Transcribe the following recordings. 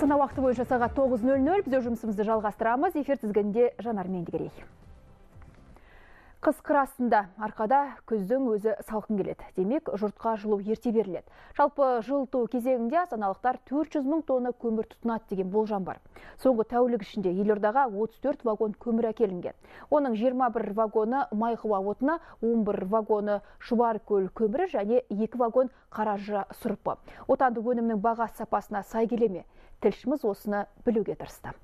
Астана уақыты бойынша сағат 9:00 біз жұмысымызды жалғастырамыз. Эфир тізгінінде Жанар Меңдігерей. Қыс қырасында арқада күздің өзі салқын келеді. Демек, жұртқа жылу ерте беріледі. Жалпы жылыту кезеңінде астаналықтар 400 мың тонна көмір тұтынады деген болжам бар. Соңғы тәулік ішінде елордаға 34 вагон көмір әкелінген. Оның 21 вагоны Майқұба отыны, 11 вагоны Шұбаркөл көмірі және 2 вагон Қаражыра сұрыпы. Отандық өнімнің баға сапасына сай келеме? Тілшіміз осыны білуге тырысты.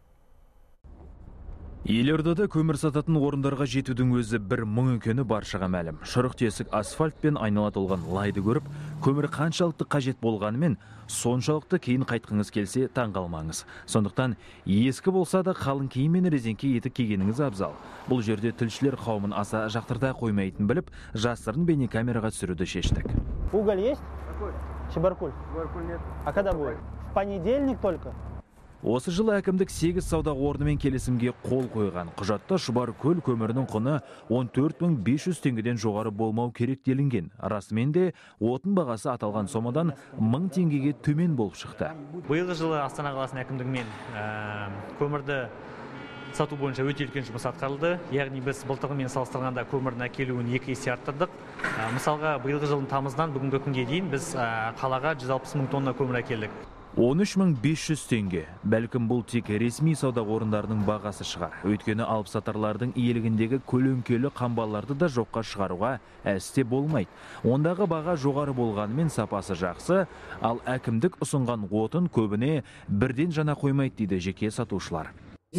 Елордада көмір сататын орындарға жетудің өзі бір мұң екені баршаға мәлім. Шұрық тесік асфальтпен айнала толған лайды көріп, көмір қаншалықты қажет болғанымен, соншалықты кейін қайтқыңыз келсе таңғалмаңыз. Сондықтан ескі болса да қалың киім мен резеңке етік кигеніңіз абзал. Бұл жерде тілшілер қауымын аса жақтырта қоймайтын біліп, жасырын бейнекамераға түсіруді шештік. Уголь есть? Какой? Шибаркуль. Шибаркуль нет. А когда будет? В понедельник только? Осы жылы әкімдік 8 сауда орнымен келісімге қол қойған. Құжатта Шұбаркөл көмірінің құны 14.500 теңгеден жоғары болмау керек делінген. Расымен де отын бағасы аталған сомадан 1000 теңгеге төмен болып шықты. Биылғы жылы Астана қаласының әкімдігімен көмірді сату бойынша өте үлкен жұмыс атқарылды. Яғни біз былтырғымен салыстырғанда көмірдің әкелуін 2 есе арттырдық. Мысалға, биылғы жылдың тамызынан бүгінгі күнге дейін біз қалаға 160 мың тонна көмір әкелдік. 13.500 теңге. Бәлкім бұл тек ресми сауда орындарының бағасы шығар. Өйткені алыпсатарлардың иелігіндегі көлеңкелі қамбаларды да жоққа шығаруға әсте болмайды. Ондағы баға жоғары болғанымен сапасы жақсы, ал әкімдік ұсынған отын көбіне бірден жана қоймайды дейді жеке сатушылар.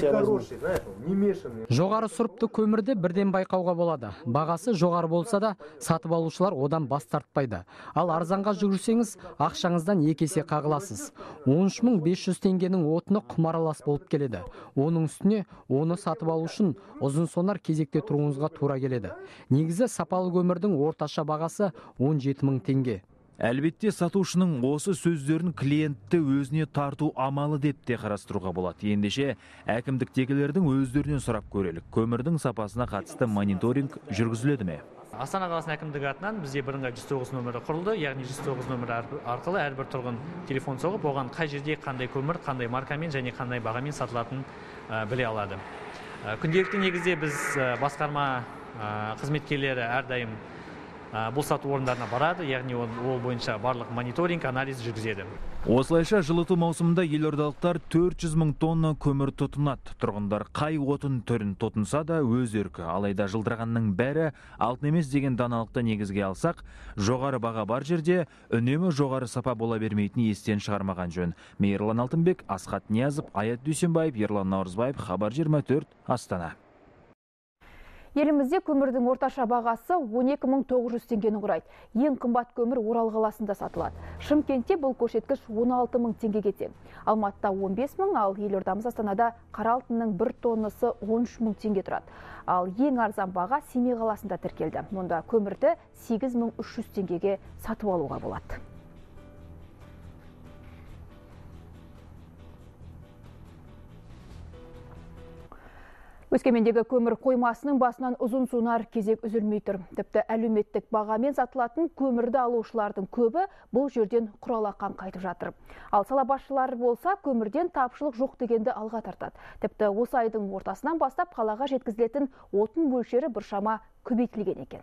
Жоғары сұрыпты көмірді бірден байқауға болады. Бағасы жоғары болса да, сатып алушылар одан бас тартпайды. Ал арзанға жүгірсеңіз, ақшаңыздан 2 есе қағыласыз. 13.500 теңгенің отыны құмаралас болып келеді. Оның үстіне оны сатып алу үшін ұзын сонар кезекте тұруыңызға тура келеді. Негізі сапалы көмірдің орташа бағасы 17.000 теңге. Әлбетте сатушының осы сөздерін клиентті өзіне тарту амалы деп те қарастыруға болады. Ендеше әкімдіктегілердің өздерінен сұрап көрелік. Көмірдің сапасына қатысты мониторинг жүргізіледі ме? Астана қаласының әкімдігі атынан бізде бірыңғай 109 нөмірі құрылды. Яғни 109 нөмірі арқылы әрбір тұрғын телефон соғып, оған қай жерде қандай көмір, қандай маркамен және қандай бағамен сатылатынын біле алады. Күнделікті негізде біз басқарма қызметкерлері әрдайым бұл сату орындарына барады, яғни ол бойынша барлық мониторинг, анализ жүргізеді. Осылайша жылыту маусымында елордалықтар 400 мың тонна көмір тұтынады. Тұрғындар қай отын түрін тұтынса да өз еркі. Алайда жылдырғанның бәрі алтын емес деген даналықты негізге алсақ, жоғары баға бар жерде үнемі жоғары сапа бола бермейтін естен шығармаған жөн. Мейірлан Алтынбек, Асхат Ниязов, Аят Дүйсенбаев, Ерлан Наурызбаев, Хабар 24, Астана. Елімізде көмірдің орташа бағасы 12.900 теңгені құрайды. Ең қымбат көмір Орал қаласында сатылады. Шымкентте бұл көрсеткіш 16.000 теңгеге тең. Алматыда 15.000, ал елордамыз Астанада қара алтынның 1 тоннасы 13.000 теңге тұрады. Ал ең арзан баға Семей қаласында тіркелді. Мұнда көмірді 8.300 теңгеге сатып алуға болады. Өскемендегі көмір қоймасының басынан ұзын сонар кезек үзілмей тұр. Тіпті әлеуметтік бағамен сатылатын көмірді алушылардың көбі бұл жерден құралақан қайтып жатыр. Ал сала басшылары болса көмірден тапшылық жоқ дегенді алға тартады. Тіпті осы айдың ортасынан бастап қалаға жеткізілетін отын мөлшері біршама көбейтілген екен.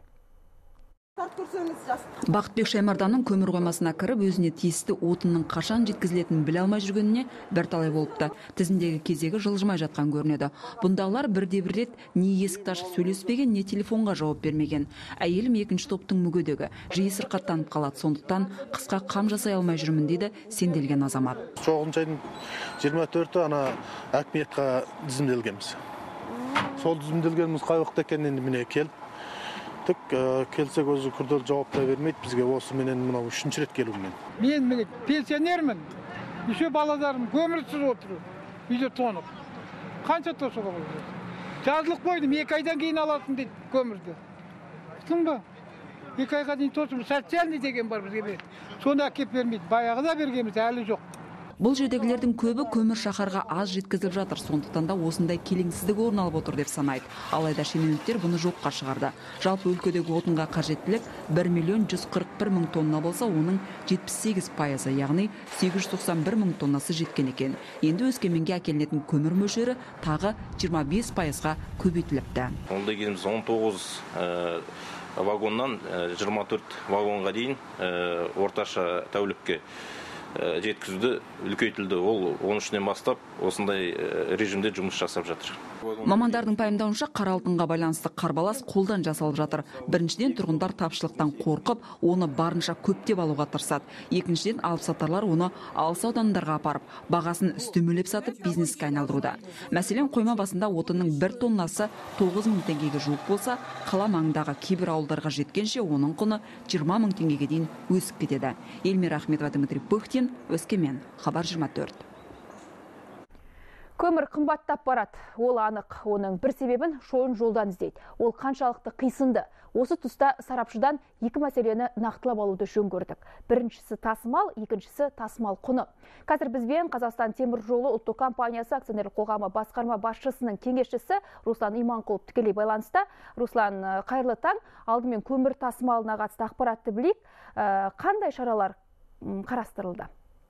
Бақытбек Шаймарданның көмір қоймасына кіріп, өзіне тиісті отынның қашан жеткізілетінін біле алмай жүргеніне бірталай болыпты. Тізімдегі кезегі жылжымай жатқан көрінеді. Бұндағылар бірде-бір рет не есікті ашып сөйлеспеген, не телефонға жауап бермеген. Әйелім екінші топтың мүгедегі, жиі сырқаттанып қалады. Сондықтан қысқа қам жасай алмай жүрмін дейді сенделген азамат. 24-і ана әкметқа тізімделгенбіз. Сол тізімделгеніміз қай уақытта екенін міне келіп, келсек өзі күрделі жауап та бермейді бізге. Осы менен мынау 3-ші рет келуіммен. Мен міне пенсионермін. Еще балаларым көмірсіз отыр. Үйде тоңып. Қанша тосуға болады? Жазылық қойдым, 2 айдан кейін аласың дейді көмірді. Түсін ба? 2 айға дейін тосып, социальный деген бар бізге береді. Соны әкеп бермейді. Баяғы да бергенбіз, әлі жоқ. Бұл жердегілердің көбі көмір шаһарға аз жеткізіліп жатыр, сондықтан да осындай келеңсіздік орын алып отыр деп санайды. Алайда шенеуніктер бұны жоққа шығарды. Жалпы өлкедегі отынға қажеттілік 1.141.000 тонна болса, оның 78%, яғни 891.000 тоннасы жеткен екен. Енді Өскеменге әкелінетін көмір мөлшері тағы 25%-ға көбейтіліпті. Онда келіміз 19 вагоннан 24 вагонға дейін орташа тәулікке жеткізуді үлкейтілді. Ол 13-нен бастап осындай режимде жұмыс жасап жатыр. Мамандардың пайымдауынша қара алтынға байланысты қарбалас қолдан жасалып жатыр. Біріншіден, тұрғындар тапшылықтан қорқып, оны барынша көптеп алуға тырысады. Екіншіден, алыпсатарлар оны алыс аудандарға апарып, бағасын үстемелеп сатып, бизнеске айналдыруда. Мәселен, қойма басында отынның 1 тоннасы 9.000 теңгеге жуық болса, қала маңындағы кейбір ауылдарға жеткенше оның құны 20.000 теңгеге дейін өсіп кетеді. Эльмира Ахметова, Дмитрий Пыхтин, Өскемен, Хабар 24. Көмір қымбаттап барады, ол анық. Оның бір себебін шойын жолдан іздейді. Ол қаншалықты қисынды. Осы тұста сарапшыдан екі мәселені нақтылап алуды жөн көрдік. Біріншісі тасымал, екіншісі тасымал құны. Қазір бізбен Қазақстан темір жолы ұлттық компаниясы акционерлік қоғамы басқарма басшысының кеңесшісі Руслан Иманқұлов тікелей байланыста. Руслан, қайырлы таң. Алдымен көмір тасымалына қатысты ақпаратты білейік. Қандай шаралар қарастырылды?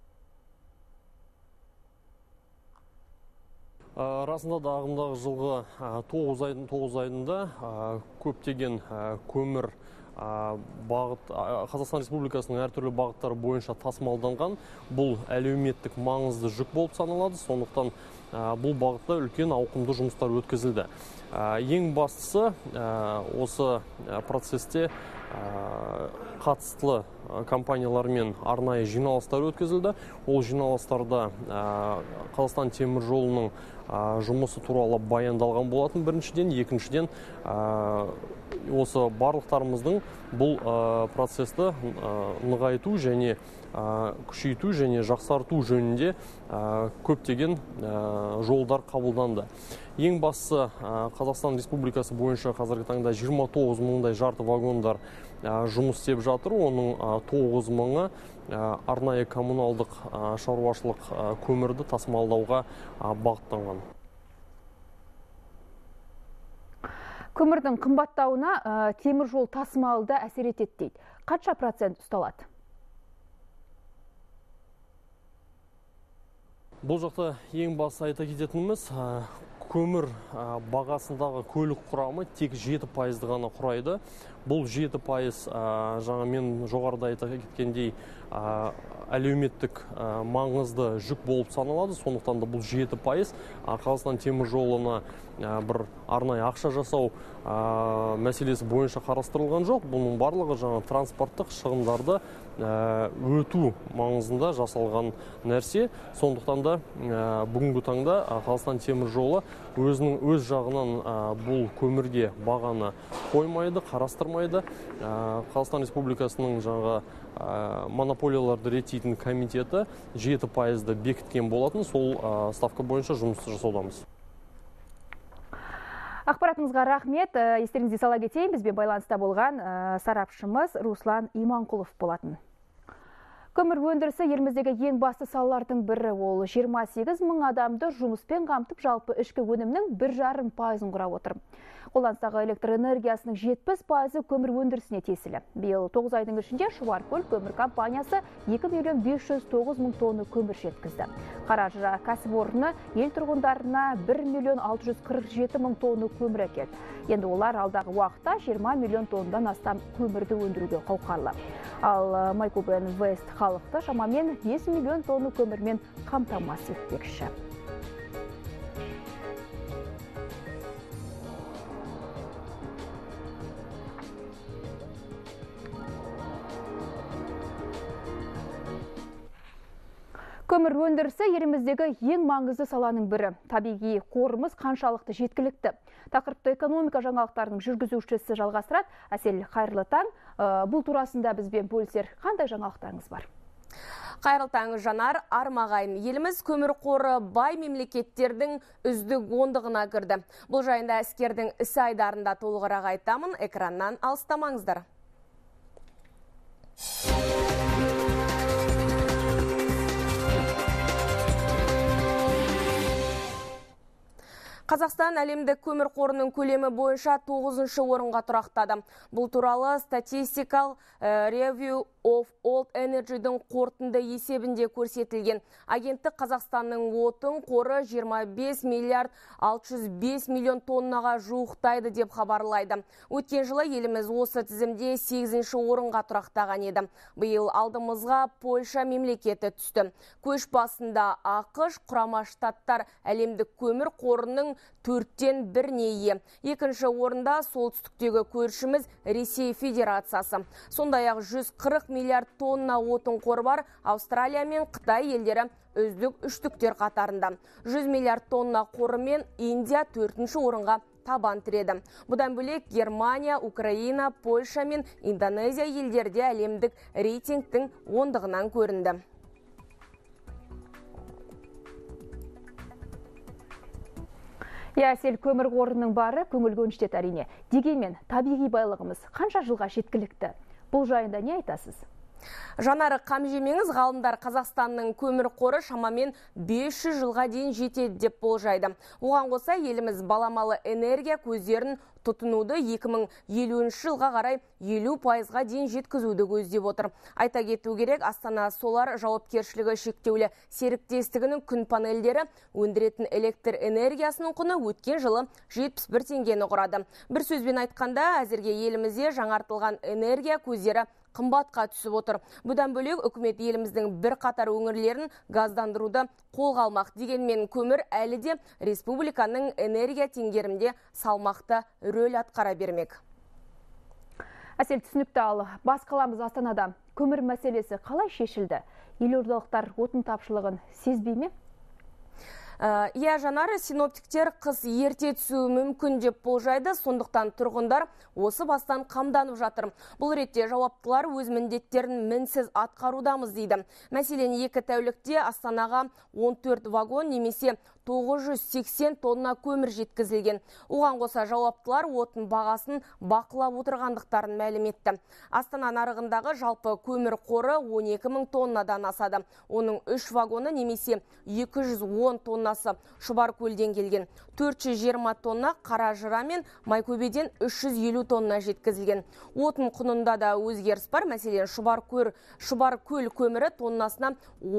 Расында да ағымдағы жылғы 9 айында көптеген көмір Қазақстан Республикасының әртүрлі бағыттары бойынша тасымалданған. Бұл әлеуметтік маңызды жүк болып саналады. Сондықтан бұл бағытта үлкен ауқымды жұмыстар өткізілді. Ең бастысы осы процесте қатыстылы компаниялармен арнайы жиналыстар өткізілді. Ол жиналыстарда Қазақстан темір жолының жұмысы туралы баяндалған болатын біріншіден. Екіншіден, осы барлықтарымыздың бұл процесті нығайту және күшейту және жақсарту жөнінде көптеген жолдар қабылданды. Ең бастысы Қазақстан Республикасы бойынша қазіргі таңда 29 мыңдай жарты вагондар жұмыс істеп жатыр. Оның 9 мыңы арнайы коммуналдық шаруашылық көмірді тасымалдауға бағытталған. Көмірдің қымбаттауына темір жол тасымалды әсер етеді дейді. Қанша процент ұсталады? Бұл жақта ең басты айта кететініміз, көмір бағасындағы көлік құрамы тек 7% ғана құрайды. Бұл 7% жаңа мен жоғарыда айта кеткендей әлеуметтік маңызды жүк болып саналады. Сондықтан да бұл 7% Қазақстан темір жолына бір арнайы ақша жасау мәселесі бойынша қарастырылған жоқ. Бұның барлығы жаңа транспорттық шығындарды өту маңызында жасалған нәрсе. Сондықтан да бүгінгі таңда Қазақстан темір жолы өз жағынан бұл көмірге бағаны қоймайды, қарастырмайды. Қазақстан Республикасының жаңа монополияларды реттейтін комитеті 7%-ды бекіткен болатын. Сол ставка бойынша жұмыс жасаудамыз. Ақпаратыңызға рахмет. Естеріңізге сала кетейін, бізбен байланыста болған сарапшымыз Руслан Иманқұлов болатын. Көмір өндірісі еліміздегі ең басты салалардың бірі. Ол 28 мың адамды жұмыспен қамтып, жалпы ішкі өнімнің 1,5%-ын құрап отыр. Қолданыстағы электр энергиясының 70% көмір өндірісіне тиесілі. Биыл 9 айдың ішінде Шұбаркөл көмір компаниясы 2.509.000 тонна көмір жеткізді. Қаражыра кәсіпорны ел тұрғындарына 1.647.000 тонна көмір әкелді. Енді олар алдағы уақытта 20 миллион тоннадан астам көмірді өндіруге қауқарлы. Ал Майкубен Вест халықты шамамен 5 миллион тонна көмірмен қамтамасыз етпекші. Көмір өндірісі еліміздегі ең маңызды саланың бірі. Табиғи қорымыз қаншалықты жеткілікті. Тақырыпты экономика жаңалықтарының жүргізушісі жалғастырады. Әсел, қайырлы таң. Бұл турасында бізбен бөлісер қандай жаңалықтарыңыз бар? Қайырлы таң, Жанар. Армағайын, еліміз көмір қоры бай мемлекеттердің үздік ондығына кірді. Бұл жайында әскердің ісі айдарында толығырақ айтамын. Экраннан алыстамаңыздар. Қазақстан әлемдік көмір қорының көлемі бойынша 9-шы орынға тұрақтады. Бұл туралы Statistical Review of Old Energy'дің қорытынды есебінде көрсетілген. Агенттік Қазақстанның отын қоры 25 миллиард 605 миллион тоннаға жуықтайды деп хабарлайды. Өткен жылы еліміз осы тізімде 8-ші орынға тұрақтаған еді. Биыл алдымызға Польша мемлекеті түсті. Көш басында ақш, Құрама Штаттар әлемдік көмір қорының 4-тен 1-не ие. Екінші орында солтүстіктегі көршіміз Ресей Федерациясы. Сондай-ақ 140 миллиард тонна отын қоры бар Австралия мен Қытай елдері үздік үштіктер қатарында. 100 миллиард тонна қорымен Индия 4-ші орынға табан тіреді. Бұдан бөлек Германия, Украина, Польша мен Индонезия елдерде әлемдік рейтингтің ондығынан көрінді. Әсел, көмір қорының бары көңіл көншітеді әрине. Дегенмен табиғи байлығымыз қанша жылға жеткілікті? Бұл жайында не айтасыз? Жанары қам жемеңіз, ғалымдар Қазақстанның көмір қоры шамамен 500 жылға дейін жетеді деп болжайды. Оған қоса еліміз баламалы энергия көздерін тұтынуды 2050 жылға қарай 50%-ға дейін жеткізуді көздеп отыр. Айта кету керек, Астана Солар жауапкершілігі шектеулі серіктестігінің күн панельдері өндіретін электр энергиясының құны өткен жылы 71 теңгені құрады. Bir сөзбен айтқанда, әзірге елімізде жаңартылған энергия көздері қымбатқа түсіп отыр. Бұдан бөлек үкімет еліміздің бір қатар өңірлерін газдандыруды қолға алмақ. Дегенмен көмір әлі де республиканың энергия теңгерімде салмақты рөл атқара бермек. Әсел, түсінікті, ал бас қаламыз Астанада көмір мәселесі қалай шешілді? Елордалықтар отын тапшылығын сезбей ме? Жанары, синоптиктер қыс ерте түсуі мүмкін деп болжайды, сондықтан тұрғындар осы бастан қамданып жатыр. Бұл ретте жауаптылар өз міндеттерін мінсіз атқарудамыз дейді. Мәселен, 2 тәулікте Астанаға 14 вагон немесе 980 тонна көмір жеткізілген. Оған қоса жауаптылар отын бағасын бақылап отырғандықтарын мәлім етті. Астана нарығындағы жалпы көмір қоры 12 мың тоннадан асады. Оның 3 вагоны немесе 210 тоннасы Шұбаркөлден келген. 420 тонна Қаражыра мен Майкөбеден 350 тонна жеткізілген. Отын құнында да өзгеріс бар. Мәселен, Шұбаркөл көмірі тоннасына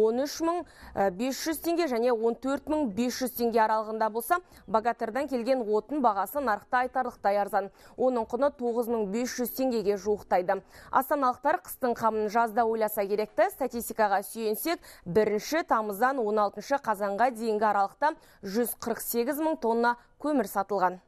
13.500 теңге және 14.500 теңге аралығында болса, Богатырдан келген отын бағасы нарықта айтарлықтай арзан. Оның құны 9.500 теңгеге жуықтайды. Астаналықтар қыстың қамын жазда ойласа керекті. Статистикаға сүйенсек, 1 тамыздан 16 қазанға дейінгі аралықта 148 мың тонна көмір сатылған.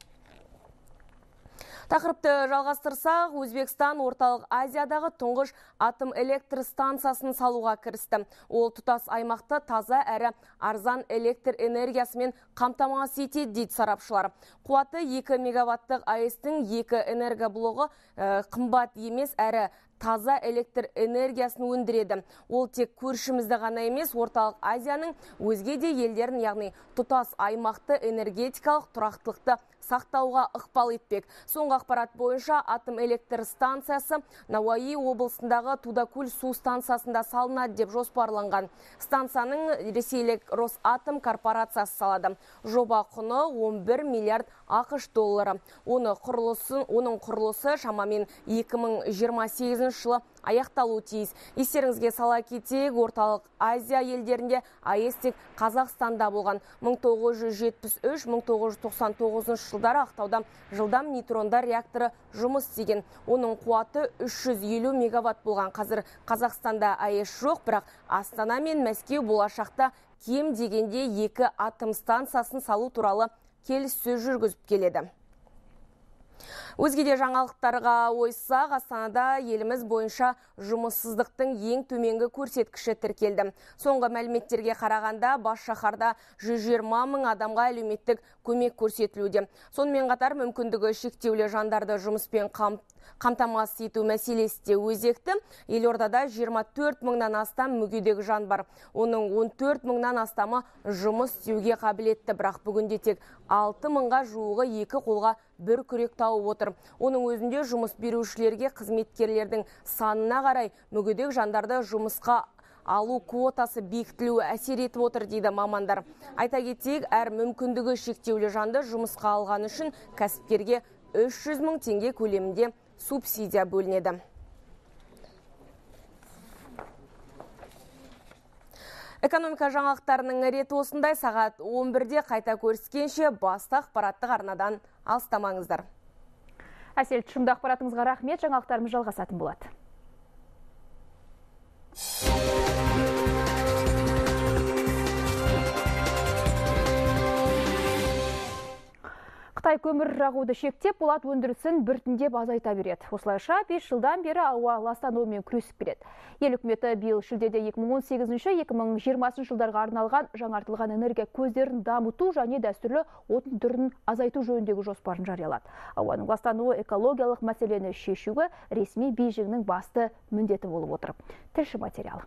Тақырыпты жалғастырсақ, Өзбекстан орталық Азиядағы тұңғыш атом электр станциясын салуға кірісті. Ол тұтас аймақты таза әрі арзан электр энергиясымен қамтамасыз етеді дейді сарапшылар. Қуаты 2 мегаваттық АЭС-тің 2 энергоблогы қымбат емес әрі таза электр энергиясын өндіреді. Ол тек көршімізді ғана емес, орталық Азияның өзге де елдерін, яғни тұтас аймақты энергетикалық тұрақтылықты сақтауға ықпал етпек. Соңғы ақпарат бойынша атом электр станциясы Науаи облысындағы Тудакуль су станциясында салынады деп жоспарланған. Станцияның ресейлік Росатом корпорациясы салады. Жоба құны 11 миллиард ақш доллары. Оның құрылысы шамамен 2028 жылы аяқталуы тиіс. Естеріңізге сала кетейік, орталық Азия елдерінде АЭС тек Қазақстанда болған. 1973-1999 жылдары Ақтауда жылдам нейтрондар реакторы жұмыс істеген. Оның қуаты 350 мегаватт болған. Қазір Қазақстанда АЭС жоқ, бірақ Астана мен Мәскеу болашақта кем дегенде 2 атом станциясын салу туралы келіссөз жүргізіп келеді. Өзгеде жаңалықтарға ойсақ, Астанада еліміз бойынша жұмыссыздықтың ең төменгі көрсеткіші тіркелді. Соңғы мәліметтерге қарағанда бас шаһарда 120 мың адамға әлеуметтік көмек көрсетілуде. Сонымен қатар мүмкіндігі шектеулі жандарды жұмыспен қамтамасыз ету мәселесі де өзекті. Елордада 24 мыңнан астам мүгедек жан бар. Оның 14 мыңнан астамы жұмыс істеуге қабілетті, бірақ бүгінде тек 6 мыңға жуығы 2 қолға 1 күрек тауып отыр. Оның өзінде жұмыс берушілерге қызметкерлердің санына қарай мүгедек жандарды жұмысқа алу квотасы бекітілуі әсер етіп отыр дейді мамандар. Айта кетейік, әр мүмкіндігі шектеулі жанды жұмысқа алған үшін кәсіпкерге 300 мың теңге көлемінде субсидия бөлінеді. Экономика жаңалықтарының реті осындай. Сағат 11-де қайта көріскенше басты ақпараттық арнадан алыстамаңыздар. Әсел, тұшымды ақпаратыңызға рахмет, жаңалықтарымыз жалғасатын болады. Қытай көмір жағуды шектеп, болат өндірісін біртіндеп азайта береді. Осылайша 5 жылдан бері ауа ластануымен күресіп келеді. Ел үкіметі биыл шілдеде 2018-2020 жылдарға арналған жаңартылған энергия көздерін дамыту және дәстүрлі отын түрін азайту жөніндегі жоспарын жариялады. Ауаның ластануы экологиялық мәселені шешуге ресми Бейжіңнің басты міндеті болып отыр. Тілші материалы.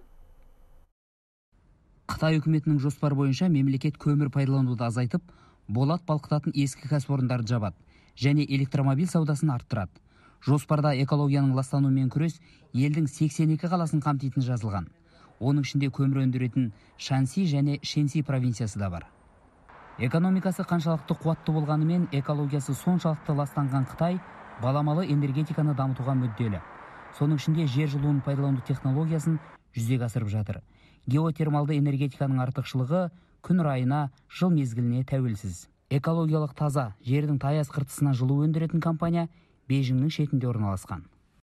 Қытай үкіметінің жоспар бойынша мемлекет көмір пайдалануды азайтып, болат балқытатын ескі кәсіпорындарды жабады және электромобиль саудасын арттырады. Жоспарда экологияның ластануымен күрес елдің 82 қаласын қамтитын жазылған. Оның ішінде көмір өндіретін Шанси және Шэньси провинциясы да бар. Экономикасы қаншалықты қуатты болғанымен, экологиясы соншалықты ластанған Қытай баламалы энергетиканы дамытуға мүдделі. Соның ішінде жер жылуын пайдалану технологиясын жүзеге асырып жатыр. Геотермалды энергетиканың артықшылығы күн райына, жыл мезгіліне тәуелсіз. Экологиялық таза жердің таяз қыртысына жылу өндіретін компания Бейжіңнің шетінде орналасқан.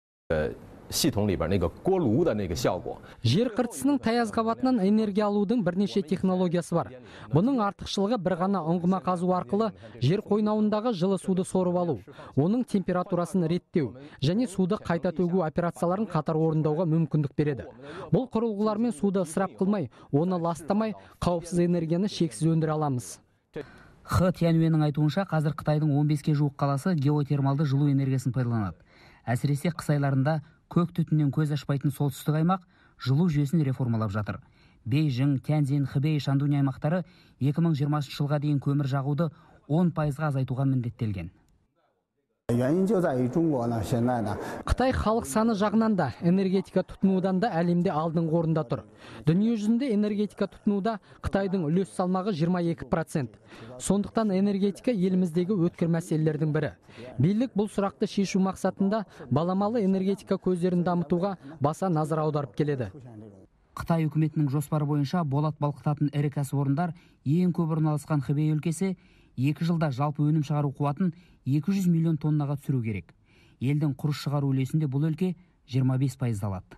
Жер қыртысының таяз қабатынан энергия алудың бірнеше технологиясы бар. Бұның артықшылығы бір ғана ұңғыма қазу арқылы жер қойнауындағы жылы суды сорып алу, оның температурасын реттеу және суды қайта төгу операцияларын қатар орындауға мүмкіндік береді. Бұл құрылғылармен суды ысырап қылмай, оны ластамай, қауіпсіз энергияны шексіз өндіре аламыз. Хы Тяньюэнің айтуынша, қазір Қытайдың 15-ке жуық қаласы геотермалды жылу энергиясын пайдаланады. Әсіресе қыс айларында көк түтіннен көз ашпайтын солтүстік аймақ жылу жүйесін реформалап жатыр. Бейжің, Тяньцзин, Хэбэй, Шандунь аймақтары 2020 жылға дейін көмір жағуды 10%-ға азайтуға міндеттелген. Қытай халық саны жағынан да, энергетика тұтынудан да әлемде алдыңғы орында тұр. Дүние жүзінде энергетика тұтынуда Қытайдың үлес салмағы 22%. Сондықтан энергетика еліміздегі өткір мәселелердің бірі. Билік бұл сұрақты шешу мақсатында баламалы энергетика көздерін дамытуға баса назар аударып келеді. Қытай үкіметінің жоспары бойынша болат балқытатын ірі кәсіпорындар ең көп орналасқан Хэбэй өлкесі 2 жылда жалпы өнім шығару қуатын 200 миллион тоннаға түсіру керек. Елдің құрылыс шығару үлесінде бұл өлке 25% алады.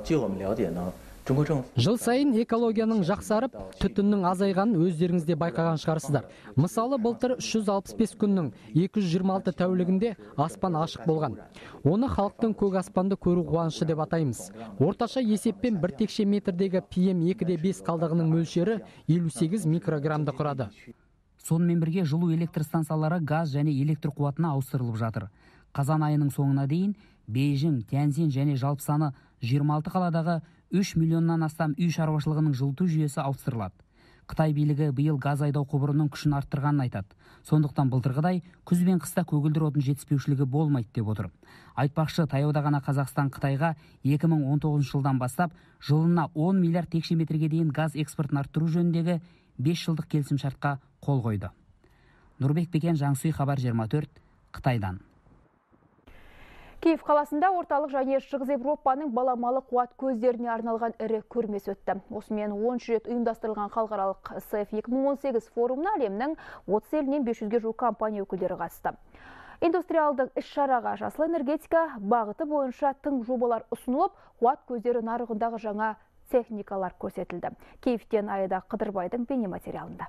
Жыл сайын экологияның жақсарып, түтіннің азайғанын өздеріңізде байқаған шығарсыздар. Мысалы, былтыр 365 күннің 226 тәулігінде аспан ашық болған. Оны халықтың көк аспанды көру қуанышы деп атаймыз. Орташа есеппен 1 текше метрдегі PM2,5 қалдығының мөлшері 58 микрограммды құрады. Сонымен бірге жылу электр станциялары газ және электр қуатына ауыстырылып жатыр. Қазан айының соңына дейін Бейжің, Тяньцзин және жалпы саны 26 қаладағы 3 миллионнан астам үй шаруашылығының жылыту жүйесі ауыстырылады. Қытай билігі биыл газ айдау құбырының күшін арттырғанын айтады. Сондықтан былтырғыдай күз бен қыста көгілдір отын жетіспеушілігі болмайды деп отыр. Айтпақшы, таяуда ғана Қазақстан Қытайға 2019 жылдан бастап жылына 10 миллиард текше метрге дейін газ экспортын арттыру жөніндегі 5 жылдық келісімшартқа қол қойды. Нұрбек Бекен, Жаңсүй, Хабар 24, Қытайдан. Киев қаласында орталық және Шығыс Европаның баламалы қуат көздеріне арналған ірі көрмесі өтті. Осымен 10 рет ұйымдастырылған халықаралық СЭФ 2018 форумына әлемнің 30 елінен 500-ге жуық компания өкілдері қатысты. Индустриалдық іс-шараға жасыл энергетика бағыты бойынша тың жобалар ұсынылып, қуат көздері нарығындағы жаңа техникалар көрсетілді. Киевтен Айда Қыдырбайдың бейнематериалында.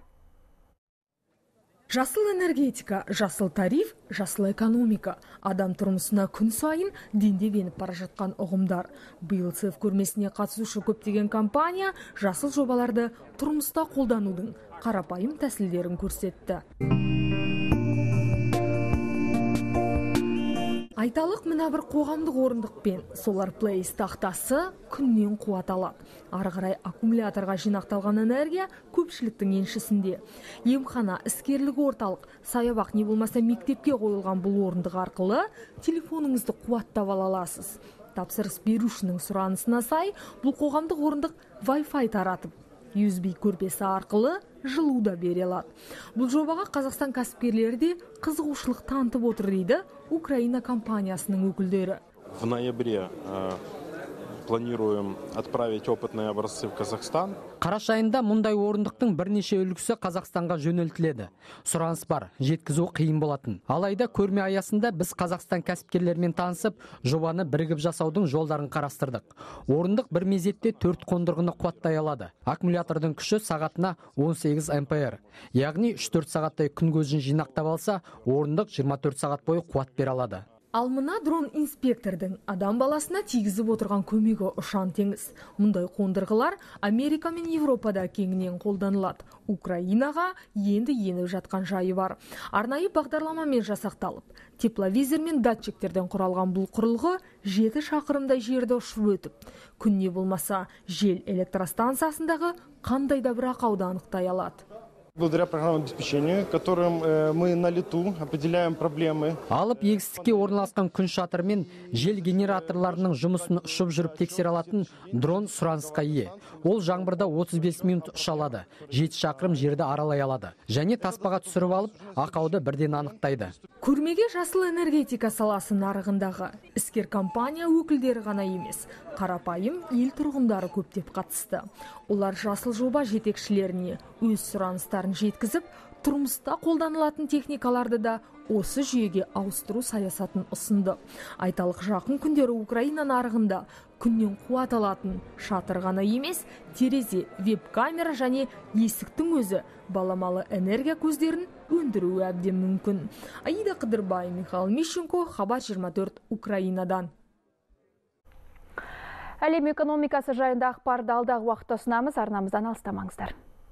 Жасыл энергетика, жасыл тариф, жасыл экономика. Адам тұрмысына күн сайын дендеп еніп бара жатқан ұғымдар. Биыл СЭФ көрмесіне қатысушы көптеген компания жасыл жобаларды тұрмыста қолданудың қарапайым тәсілдерін көрсетті. Айталық мына бір қоғамдық орындықпен Solar Place тақтасы күннен қуат алады. Ары қарай аккумуляторға жинақталған энергия көпшіліктің еншісінде. Емхана, іскерлік орталық, саябақ не болмаса мектепке қойылған бұл орындық арқылы телефоныңызды қуаттап ала аласыз. тапсырыс берушінің сұранысына сай бұл қоғамдық орындық Wi-Fi таратып, USB көрпесі арқылы жылуда бере алады. Бұл жобаға Қазақстан кәсіпкерлері де қызығушылық танытып отыр дейді Украина компаниясының өкілдері. В ноябре планируем отправить опытные образцы в Казахстан. Қараша айында мұндай орындықтың бірнеше үлгісі Қазақстанға жөнелтіледі. Сұраныс бар, жеткізу қиын болатын. Алайда көрме аясында біз Қазақстан кәсіпкерлерімен танысып, жобаны бірігіп жасаудың жолдарын қарастырдық. Орындық бір мезетте 4 қондырғыны қуаттай алады. Аккумулятордың күші сағатына 18 ампер. Яғни 3-4 сағаттай күн көзін жинақтап алса, орындық 24 сағат бойы қуат бере алады. Ал мына дрон инспектордың адам баласына тигізіп отырған көмегі ұшан теңіз. Мұндай қондырғылар Америка мен Европада кеңінен қолданылады. Украинаға енді еніп жатқан жайы бар. Арнайы бағдарламамен жасақталып, тепловизор мен датчиктерден құралған бұл құрылғы 7 шақырымдай жерді ұшып өтіп, күнне болмаса жел электростанциясындағы қандай да бір ақауды анықтай алады. Благодаря программному обеспечению, которым мы на лету определяем проблемы. Алып егістікке орналасқан күн шатырмен жел генераторларының жұмысын ұшып жүріп тексере алатын дрон сұранысқа ие. Ол жаңбырда 35 минут ұша алады, 7 шақырым жерді аралай алады. Және таспаға түсіріп алып, ақауды бірден анықтайды. Көрмеге жасыл энергетика саласы нарығындағы іскер компания өкілдері ғана емес, қарапайым ел тұрғындары көптеп қатысты. Олар жасыл жоба жетекшілеріне өз сұраныстарын жеткізіп, тұрмыста қолданылатын техникаларды да осы жүйеге ауыстыру саясатын ұсынды. Айталық жақын күндері Украина нарығында күннен қуат алатын шатыр ғана емес, терезе, веб-камера және есіктің өзі баламалы энергия көздерін өндіруі әбден мүмкін. Аида Қыдырбай, Михаил Мищенко, Хабар 24, Украинадан. Әлем экономикасы жайында ақпарды алдағы уақытта ұсынамыз, арнамыздан алыстамаңыздар.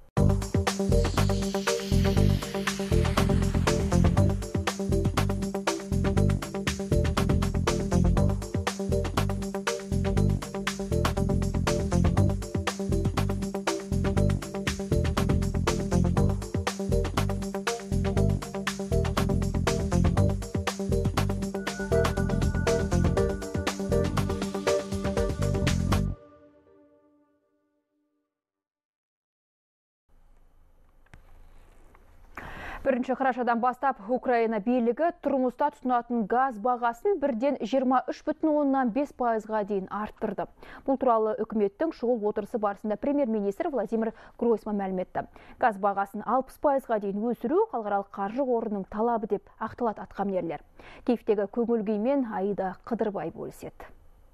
Бірінші қарашадан бастап Украина билігі тұрмыста тұтынатын газ бағасын бірден 23,5%-ға дейін арттырды. Бұл туралы үкіметтің шұғыл отырысы барысында премьер-министр Владимир Гройсман мәлім етті. Газ бағасын 60%-ға дейін өсіру халықаралық қаржы қорының талабы деп ақталады атқамінерлер. Киевтегі көңіл-күймен Аида Қыдырбай бөліседі.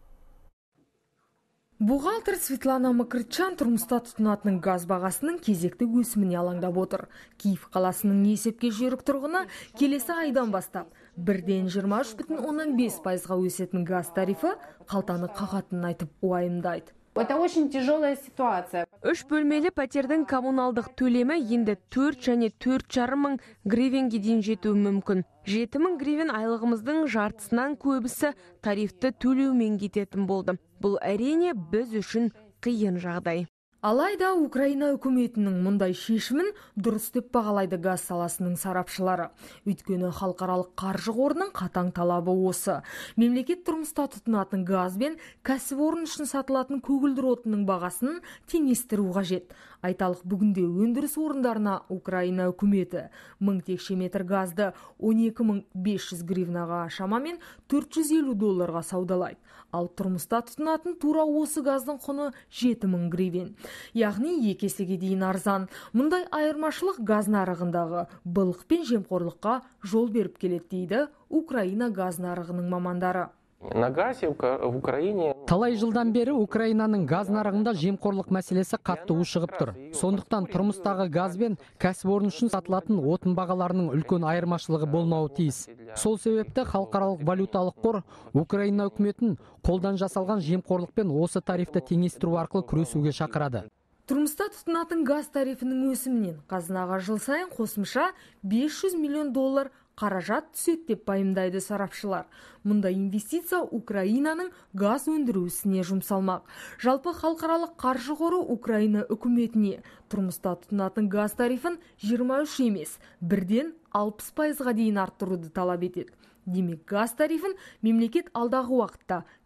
Бухгалтер Светлана Макрытчан тұрмыста тұтынатын газ бағасының кезекті өсіміне алаңдап отыр. Киев қаласының есепке жүйрік тұрғыны келесі айдан бастап бірден 23,5%-ға өсетін газ тарифі қалтаны қағатынын айтып уайымдайды. Это очень тяжелая ситуация. 3 бөлмелі пәтердің коммуналдық төлемі енді 4 және 4,5 мың гривенге дейін жетуі мүмкін. 7 мың гривен айлығымыздың жартысынан көбісі тарифті төлеумен кететін болды. Бұл әрине біз үшін қиын жағдай. Алайда Украина үкіметінің мұндай шешімін дұрыс деп бағалайды газ саласының сарапшылары. Өйткені халықаралық қаржы қорының қатаң талабы осы. Мемлекет тұрмыста тұтынатын газ бен кәсіпорын үшін сатылатын көгілдір отынның бағасын теңестіру қажет. Айталық бүгінде өндіріс орындарына Украина үкіметі 1000 текше метр газды 12.500 гривнаға, шамамен $450 саудалайды. Ал тұрмыста тұтынатын тура осы газдың құны 7000 гривен. Яғни екі есеге дейін арзан. Мұндай айырмашылық газ нарығындағы былық пен жемқорлыққа жол беріп келеді дейді Украина газ нарығының мамандары. На газе в Украине. Талай жылдан бері Украинаның газ нарығында жемқорлық мәселесі қатты ушығып тұр. Сондықтан тұрмыстағы газ бен кәсіпорын үшін сатылатын отын бағаларының үлкен айырмашылығы болмауы тиіс. Сол себепті халықаралық валюталық қор Украина үкіметін қолдан жасалған жемқорлықпен осы тарифті теңестіру арқылы күресуге шақырады. Тұрмыста тұтынатын газ тарифінің өсімінен қазынаға жыл сайын қосымша $500 миллион қаражат түседі деп пайымдайды сарапшылар. Мұнда инвестиция Украинаның газ өндіру ісіне жұмсалмақ. Жалпы халықаралық қаржы қоры Украина үкіметіне тұрмыста тұтынатын газ тарифін 23 емес, бірден 60%-ға дейін арттыруды талап етеді. Демек, газ тарифін мемлекет алдағы уақытта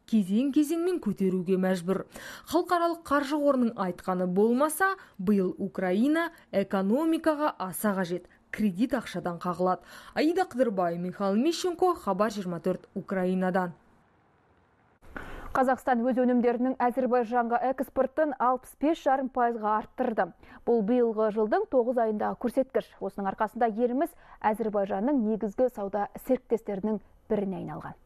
кезең-кезеңмен көтеруге мәжбүр. Халықаралық қаржы қорының айтқаны болмаса, биыл Украина экономикаға аса қажет. Кредит ақшадан қағылады. Аида Қыдырбай, Михаил Мищенко, Хабар 24 Украинадан. Қазақстан өз өнімдерінің Әзербайжанға экспортын 65,5%-ға арттырды. Бұл биылғы жылдың 9 айындағы көрсеткіш. Осының арқасында еліміз Әзербайжанның негізгі сауда серіктестерінің біріне айналған.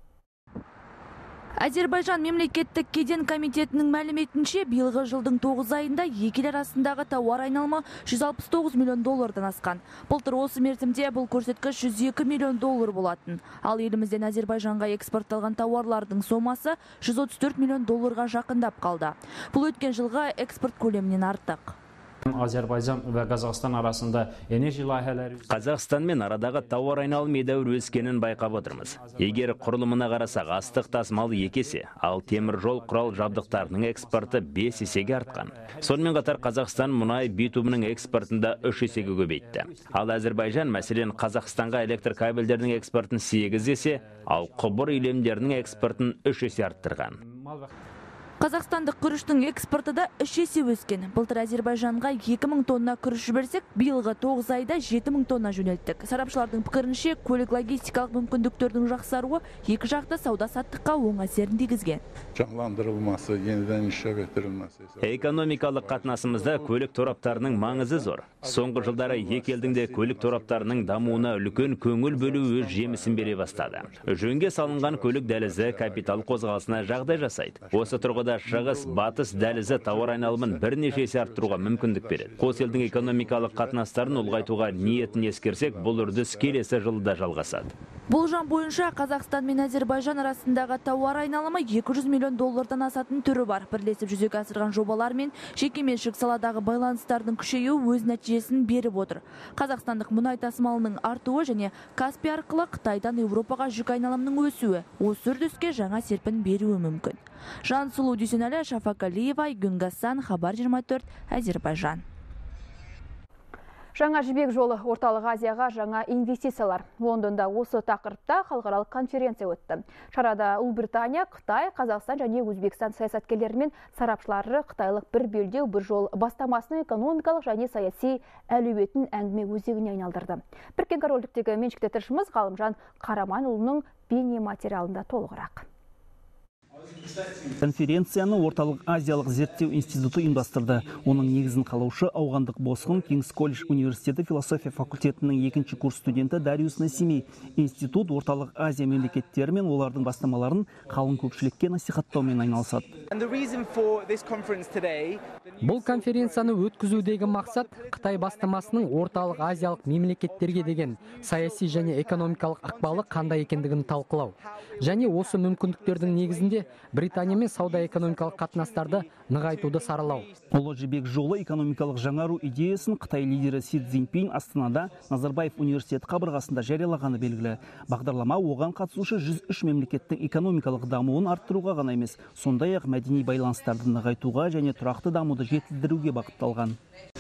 Әзербайжан мемлекеттік кеден комитетінің мәліметінше, биылғы жылдың 9 айында екі ел арасындағы тауар айналымы $169 миллион асқан. Былтыр осы мерзімде бұл көрсеткіш $102 миллион болатын. Ал елімізден Әзербайжанға экспортталған тауарлардың сомасы $134 миллион жақындап қалды. Бұл өткен жылға экспорт көлемінен артық. Azerbaycan ve Қазақстан арасында энергия лайыхалары. Қазақстанмен арадағы тауар айналымы едәуір өскенін байқап отырмыз. Егер құрылымына қарасақ, астық тасымалы 2 есе, ал темір жол құрал жабдықтарының экспорты 5 есеге артқан. Сонымен қатар Қазақстан мұнай битумының экспортында 3 есеге көбейтті. Ал Әзербайжан мәселен Қазақстанға электр кабельдерінің экспортын 8 есе, ал құбыр илемдерінің экспортын 3 есе арттырған. Қазақстандық күріштің экспорты да 3 есе өскен. Былтыр Әзербайжанға 2000 тонна күріш жіберсек, биылғы 9 айда 7000 тонна жөнелттік. Сарапшылардың пікірінше, көлік логистикалық мүмкіндіктердің жақсаруы екі жақты сауда-саттыққа оң әсерін тигізген. Жаңғыландырылмасы, yeniden işe getirilmesi. Экономикалық қатынасымызда көлік тораптарының маңызы зор. Соңғы жылдары екі елдің де көлік тораптарының дамуына үлкен көңіл бөлуі өз жемісін бере бастады. Жөнге салынған көлік дәлізі капитал қозғалысына жағдай жасайды. Осы тұрғыда шығыс батыс дәлізі тауар айналымын бірнеше есе арттыруға мүмкіндік береді. Қос елдің экономикалық қатынастарын ұлғайтуға ниетін ескерсек, бұл үрдіс келесі жылда жалғасады. Болжам бойынша Қазақстан мен Әзербайжан арасындағы тауар айналымы $200 миллион асатын түрі бар. Бірлесіп жүзеге асырған жобалар мен жекеменшік саладағы байланыстардың күшеюі өз нәтижесін беріп отыр. Қазақстандық мұнай тасымалының артуы және Каспий арқылы Қытайдан Еуропаға жүк айналымының өсуі осы үрдіске жаңа серпін беруі мүмкін. Жансұлу Дүйсенәлі, Шафак Алиева, Айгүн Гасан, Хабар 24, Әзербайжан. Жаңа жібек жолы орталық Азияға жаңа инвестициялар. Лондонда осы тақырыпта халықаралық конференция өтті. Шарада Ұлыбритания, Қытай, Қазақстан және Өзбекстан саясаткерлері мен сарапшылары қытайлық бір белдеу бір жол бастамасының экономикалық және саяси әлеуетін әңгіме өзегіне айналдырды. Біріккен Корольдіктегі меншікті тілшіміз Ғалымжан Қараманұлының бейне материалында толығырақ. Конференцияны Орталық Азиялық зерттеу институты ұйымдастырды. Оның негізін қалаушы ауғандық Босқын Кингс колледж университеті философия факультетінің 2-ші курс студенті Дариус Насими. Институт Орталық Азия мемлекеттері мен олардың бастамаларын қалың көпшілікке насихаттаумен айналысады. Бұл конференцияны өткізудегі мақсат Қытай бастамасының Орталық Азиялық мемлекеттерге деген саяси және экономикалық ықпалы қандай екендігін талқылау. Және осы мүмкіндіктердің негізінде Британиямен сауда-экономикалық қатынастарды нығайтуды саралау. Ұлы жібек жолы экономикалық жаңару идеясын Қытай лидері Си Цзиньпин Астанада Назарбаев университеті қабырғасында жариялағаны белгілі. Бағдарлама оған қатысушы 103 мемлекеттің экономикалық дамуын арттыруға ғана емес, сондай-ақ мәдени байланыстарды нығайтуға және тұрақты дамуды жетілдіруге бағытталған.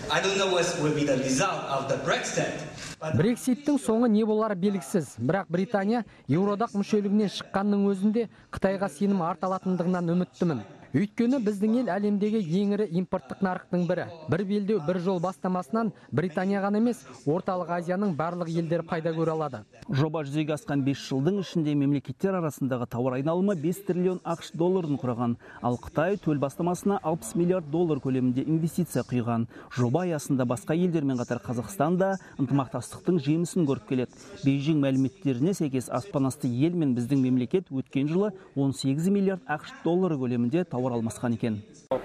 Брекситтің соңы не болары белгісіз, бірақ Британия Еуроодақ мүшелігінен шыққанның өзінде Қытайға сенім арталатындығынан үміттімін. Өйткені біздің ел әлемдегі ең ірі импорттық нарықтың бірі. Бір белдеу бір жол бастамасынан Британия ғана емес, Орталық Азияның барлық елдері пайда көре алады. Жоба жүзеге асқан 5 жылдың ішінде мемлекеттер арасындағы тауар айналымы 5 триллион ақш долларын құраған, ал Қытай төл бастамасына $60 миллиард көлемінде инвестиция құйған. Жоба аясында басқа елдермен қатар Қазақстан да ынтымақтастықтың жемісін көріп келеді. Бейжің мәліметтеріне сәйкес аспанасты ел мен біздің мемлекет өткен жылы 18 миллиард ақш доллары көлемінде тауар алмасқан екен.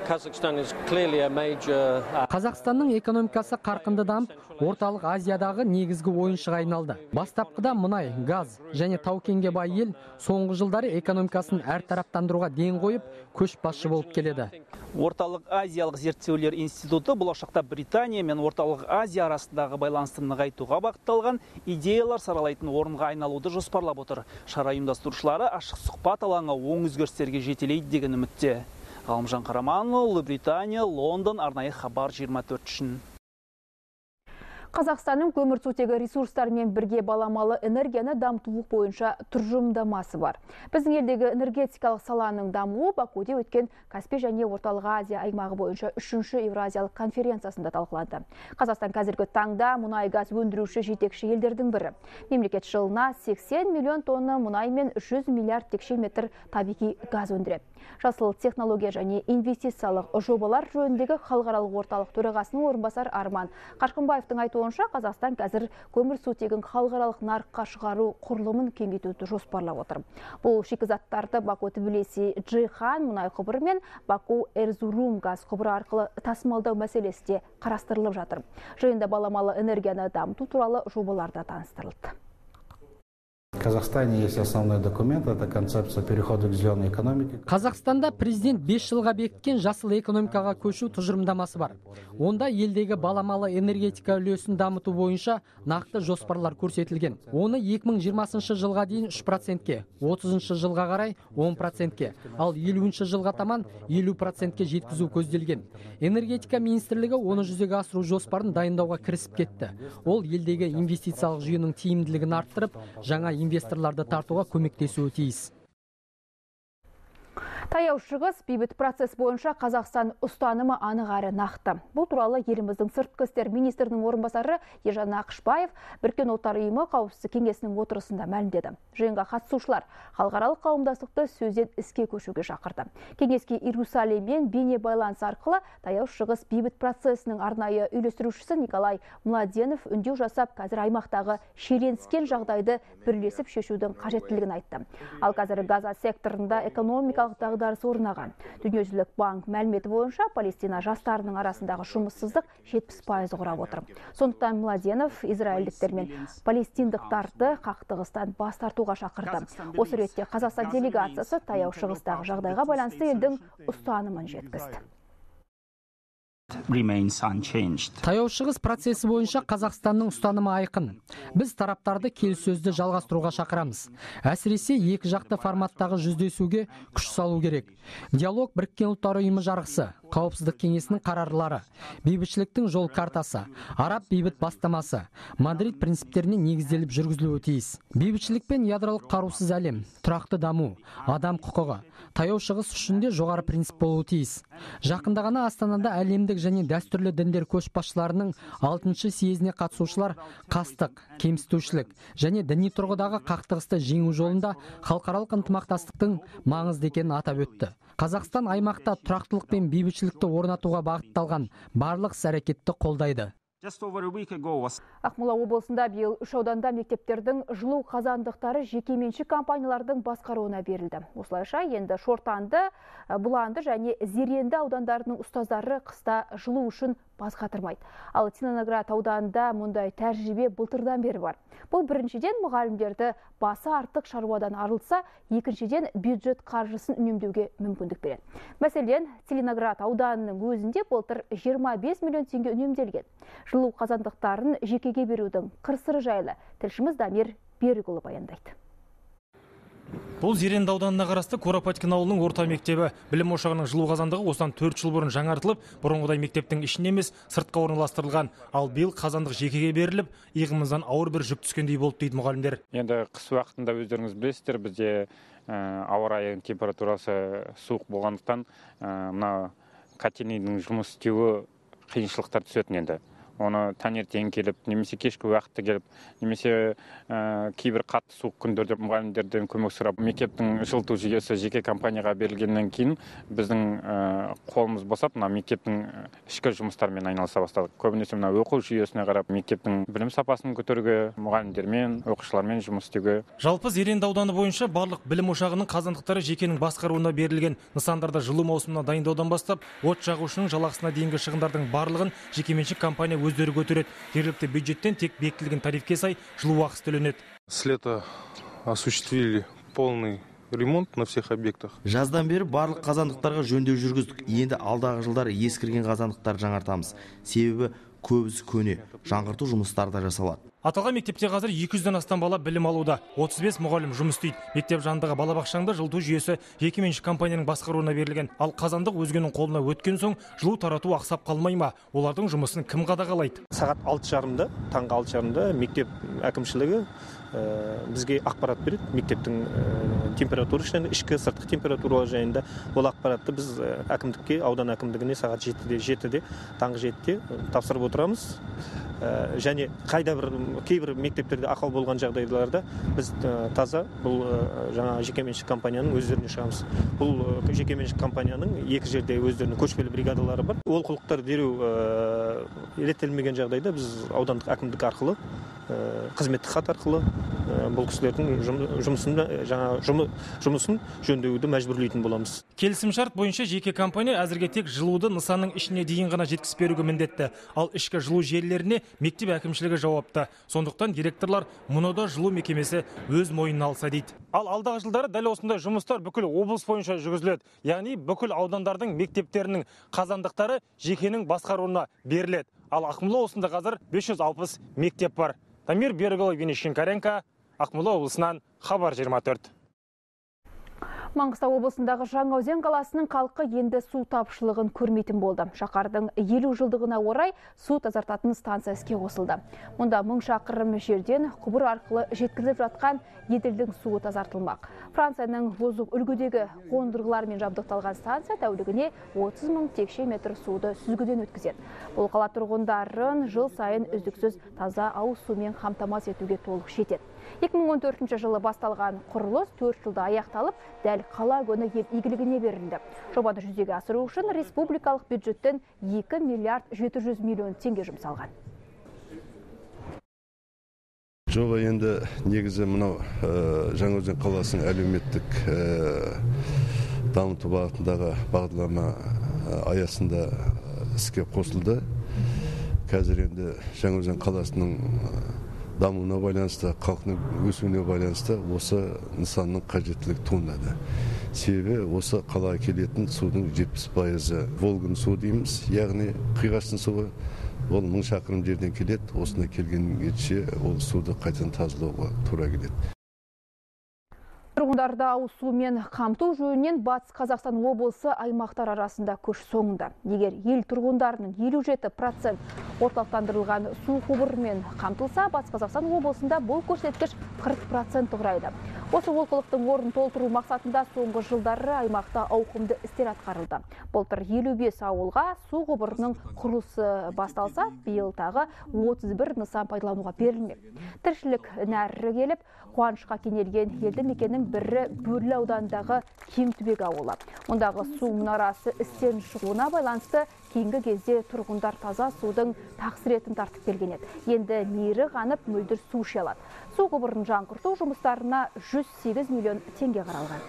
Қазақстанның экономикасы қарқынды дамып, Орталық Азиядағы негізгі ойыншыға айналды. Бастапқыда мұнай, газ және тау-кенге бай ел соңғы жылдары экономикасын әртараптандыруға ден қойып, көшбасшы болып келеді. Орталық Азиялық зерттеулер институты болашақта Британия мен Орталық Азия арасындағы байланысты нығайтуға бағытталған идеялар саралайтын орынға айналуды жоспарлап отыр. Шара ұйымдастырушылары ашық сұхбат алаңы оң өзгерістерге жетелейді деген үмітте. Ғалымжан Қараманұлы, Ұлыбритания, Лондон, арнайы Хабар 24 үшін. Қазақстанның көмірсутегі ресурстарымен бірге баламалы энергияны дамыту бойынша тұжырымдамасы бар. Біздің елдегі энергетикалық саланың дамуы Бакуде өткен Каспий және Орталық Азия аймағы бойынша 3-ші Евразиялық конференциясында талқыланды. Қазақстан қазіргі таңда мұнай газ өндіруші жетекші елдердің бірі. Мемлекет жылына 80 миллион тонна мұнай мен 100 миллиард текше метр табиғи газ өндіреді. Жасыл технология және инвестициялық жобалар жөніндегі халықаралық орталық төрағасының орынбасары Арман Қашқынбаевтың айтуынша, Қазақстан қазір көмірсутегін халықаралық нарыққа шығару құрылымын кеңейтуді жоспарлап отыр. Бұл шикізаттарды Баку-Тбилиси-Джейхан мұнай құбыры мен Баку-Эрзурум газ құбыры арқылы тасымалдау мәселесі де қарастырылып жатыр. Жиында баламалы энергияны дамыту туралы жобалар да таныстырылды. В Казахстане есть основной документ, это концепция перехода к зеленой экономике. Қазақстанда президент 5 жылға бекіткен жасыл экономикаға көшу тұжырымдамасы бар. Онда елдегі баламалы энергетика үлесін дамыту бойынша нақты жоспарлар көрсетілген. Оны 2020 жылға дейін 3%-ке, 30 жылға қарай 10%-ке, ал 50 жылға таман 50%-ке жеткізу көзделген. Энергетика министрлігі оны жүзеге асыру жоспарын дайындауға кірісіп кетті. Ол елдегі инвестициялық жүйенің тиімділігін арттырып, жаңа инвесторларды тартуға көмектесуі тиіс. Таяу шығыс бейбіт процесс бойынша Қазақстан ұстанымы анық әрі нақты. Бұл туралы еліміздің сыртқы істер министрінің орынбасары Ержан Ақышбаев Біріккен ұлттар ұйымы қауіпсіздік кеңесінің отырысында мәлімдеді. Жиынға қатысушылар халықаралық қауымдастықты сөзден іске көшуге шақырды. Кеңеске Иерусалиммен бейне байланыс арқылы таяу шығыс бейбіт процесінің арнайы үйлестірушісі Николай Младенов үндеу жасап, қазір аймақтағы шиеленіскен жағдайды бірлесіп шешудің қажеттілігін айтты. Ал қазір Газа секторында экономикалық дағдарыс орнаған. Дүниежүзілік банк мәліметі бойынша Палестина жастарының арасындағы жұмыссыздық 70% құрап отыр. Сондықтан Младенов израильдіктер мен палестиндықтарды қақтығыстан бас тартуға шақырды. Осы ретте Қазақстан делегациясы таяу шығыстағы жағдайға байланысты елдің ұстанымын жеткізді. Таяу шығыс процесі бойынша Қазақстанның ұстанымы айқын. Біз тараптарды келіссөзді жалғастыруға шақырамыз. Әсіресе екі жақты форматтағы жүздесуге күш салу керек. Диалог Біріккен ұлттар ұйымы жарғысы, қауіпсіздік кеңесінің қарарлары, бейбітшіліктің жол картасы, араб бейбіт бастамасы, Мадрид принциптеріне негізделіп жүргізілуі тиіс. Бейбітшілік пен ядролық қарусыз әлем, тұрақты даму, адам құқығы, таяу шығыс үшін де жоғары принцип болуы тиіс. Жақында ғана Астанада әлемдік және дәстүрлі діндер көшбасшыларының 6-шы съезіне қатысушылар қастық, кемсітушілік және діни тұрғыдағы қақтығысты жеңу жолында халықаралық ынтымақтастықтың маңызды екенін атап өтті. Қазақстан аймақта тұрақтылық пен бейбітшілікті орнатуға бағытталған барлық іс-әрекетті қолдайды. Ақмола облысында биыл 3 ауданда мектептердің жылу қазандықтары жекеменшік компаниялардың басқаруына берілді. Осылайша енді Шортанды, Бұланды және Зеренді аудандарының ұстаздары қыста жылу үшін бас қатырмайды. Ал Целиноград ауданында мұндай тәжірибе былтырдан бері бар. Бұл біріншіден мұғалімдерді басы артық шаруадан арылса, екіншіден бюджет қаржысын үнемдеуге мүмкіндік береді. Мәселен, Целиноград ауданының өзінде былтыр 25 миллион теңге үнемделген. Жылу қазандықтарын жекеге берудің қыр-сыры жайлы тілшіміз Дамир Берікұлы баяндайды. Бұл Зеренді ауданына қарасты Куропаткин ауылының орта мектебі. Білім ошағының жылу қазандығы осыдан 4 жыл бұрын жаңартылып, бұрынғыдай мектептің ішіне емес, сыртқа орналастырылған. Ал биыл қазандық жекеге беріліп, иығымыздан ауыр бір жүк түскендей болды дейді мұғалімдер. Енді қыс уақытында өздеріңіз білесіздер, бізде ауа райы температурасы суық болғандықтан, мына котельныйдың жұмыс істеуі қиыншылықтар түсетін енді. Оны таңертең келіп, немесе кешкі уақытта келіп, немесе кейбір қатты суық күндерде мұғалімдерден көмек сұрап, мектептің жылыту жүйесі жеке компанияға берілгеннен кейін біздің қолымыз босап, мына мектептің ішкі жұмыстарымен айналыса бастадық. Көбінесе мына оқу жүйесіне қарап, мектептің білім сапасын көтеруге, мұғалімдермен, оқушылармен жұмыс істеуге. Жалпы Зеренді ауданы бойынша барлық білім ошағының қазандықтары жекенің басқаруына берілген. Нысандарда жылу маусымына дайындаудан бастап, от жағушының жалақысына дейінгі шығындардың барлығын жекеменшік компания өздері көтереді. Жергілікті бюджеттен тек бекітілген тарифке сай жылу ақысы төленеді. С лета осуществили полный ремонт на всех объектах. Жаздан бері барлық қазандықтарға жөндеу жүргіздік. Енді алдағы жылдары ескірген қазандықтар жаңартамыз. Себебі көбісі көне, жаңғырту жұмыстары да жасалады. Аталған мектепте қазір 200-ден астам бала білім алуда. 35 мұғалім жұмыс істейді. Мектеп жанындағы балабақшаңда жылыту жүйесі жекеменшік компанияның басқаруына берілген. Ал қазандық өзгенің қолына өткен соң жылу тарату ақсап қалмай ма? Олардың жұмысын кім қадағалайды? Сағат 6:30-да, таңғы 6:30-да мектеп әкімшілігі бізге ақпарат береді. Мектептің температурасы және ішкі сыртқы температура жайында. Ол ақпаратты біз әкімдікке, аудан әкімдігіне сағат 7-де, таңғы 7-де тапсырып отырамыз. Және кейбір мектептерде ақау болған жағдайларда біз таза бұл жаңа жекеменшік компанияның өздеріне шығамыз. Бұл жекеменшік компанияның екі жерде өздерінің көшпелі бригадалары бар. Ол құлықтар дереу реттелмеген жағдайда біз аудандық әкімдік арқылы, қызметтік хат арқылы бұл кісілердің жұмысын жөндеуді мәжбүрлейтін боламыз. Келісімшарт бойынша жеке компания әзірге тек жылуды нысанның ішіне дейін ғана жеткізіп беруге міндетті. Ал ішкі жылу желілеріне мектеп әкімшілігі жауапты. Сондықтан директорлар мұны да жылу мекемесі өз мойнына алса дейді. Ал алдағы жылдары дәл осындай жұмыстар бүкіл облыс бойынша жүргізіледі. Яғни бүкіл аудандардың мектептерінің қазандықтары жекенің басқаруына беріледі. Ал Ақмола облысында қазір 560 мектеп бар. Дамир Берікұлы, Евгений Шинкаренко, Ақмола облысынан, Хабар 24. Маңғыстау облысындағы Жаңаөзен қаласының халқы енді су тапшылығын көрмейтін болды. Шаһардың 50 жылдығына орай су тазартатын станция іске қосылды. Мұнда 1000 шақырым жерден құбыр арқылы жеткізіліп жатқан еділдің суы тазартылмақ. Францияның озық үлгідегі қондырғылармен жабдықталған станция тәулігіне 30 000 текше метр суды сүзгіден өткізеді. Бұл қала тұрғындарын жыл сайын үздіксіз таза ауыз сумен қамтамасыз етуге толық жетеді. 2014 жылы басталған құрылыс 4 жылда аяқталып, дәл қала күні ел игілігіне берілді. Жобаны жүзеге асыру үшін республикалық бюджеттен 2 миллиард 700 миллион теңге жұмсалған. Жоба енді негізі мынау Жаңаөзен қаласының әлеуметтік дамыту бағытындағы бағдарлама аясында іске қосылды. Қазір енді Жаңаөзен қаласының дамуына байланысты, халқының өсуіне байланысты осы нысанның қажеттілік туындады. Себебі осы қалаға келетін судың 70% Волгын су дейміз, яғни қиғаштың суы. Ол 1000 шақырым жерден келеді, осында келгенше ол суды қайтадан тазалауға тура келеді. Тұрғындарды ауыз сумен қамту жөнінен Батыс Қазақстан облысы аймақтар арасында көш соңында. Егер ел тұрғындарының 57% орталықтандырылған су құбырымен қамтылса, Батыс Қазақстан облысында бұл көрсеткіш 40% құрайды. Осы олқылықтың орнын толтыру мақсатында соңғы жылдары аймақта ауқымды істер атқарылды. Былтыр 55 ауылға су құбырының құрылысы басталса, биыл тағы 31 нысан пайдалануға берілмек. Тіршілік нәрі келіп, қуанышқа кенелген елді мекеннің бірі Бөрлі ауданындағы Кемтүбек ауылы. Ондағы су мұнарасы істен шығуына байланысты кейінгі кезде тұрғындар таза судың тақсіретін тартып келген еді. Енді мейірі қанып мөлдір су іше алады. Су құбырын жаңғырту жұмыстарына 108 миллион теңге қаралған.